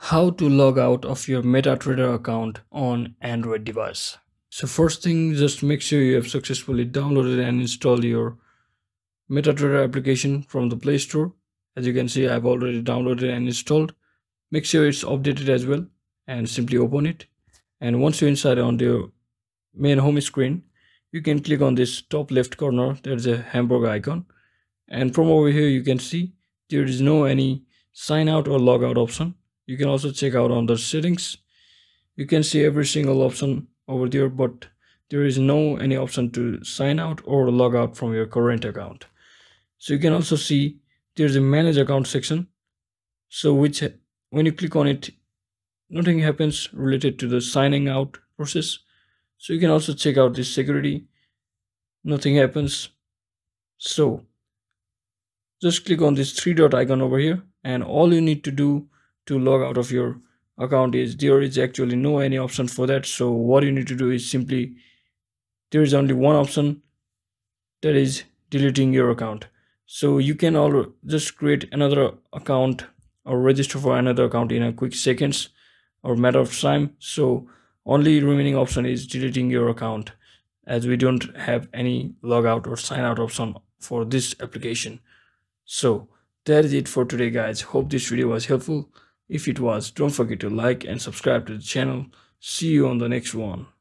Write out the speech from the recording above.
How to log out of your MetaTrader account on Android device. So first thing, just make sure you have successfully downloaded and installed your MetaTrader application from the Play Store. As you can see, I've already downloaded and installed. Make sure it's updated as well and simply open it. And once you're inside on the main home screen, you can click on this top left corner. There's a hamburger icon. And from over here, you can see there is no any sign out or log out option. You can also check out on the settings. You can see every single option over there, but there is no any option to sign out or log out from your current account. So you can also see there's a manage account section. So which when you click on it, nothing happens related to the signing out process. So you can also check out this security. Nothing happens. So just click on this three dot icon over here, and all you need to do to log out of your account is there is actually no any option for that. So what you need to do is simply there is only one option, that is deleting your account. So you can all just create another account or register for another account in a quick seconds or matter of time. So only remaining option is deleting your account, as we don't have any logout or sign out option for this application. So that is it for today, guys. Hope this video was helpful. If it was, don't forget to like and subscribe to the channel. See you on the next one.